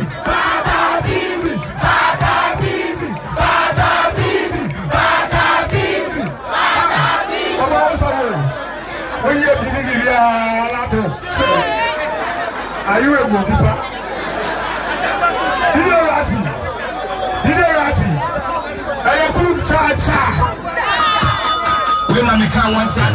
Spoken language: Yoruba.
Are you a goalkeeper? Did you cha cha? When I can't want to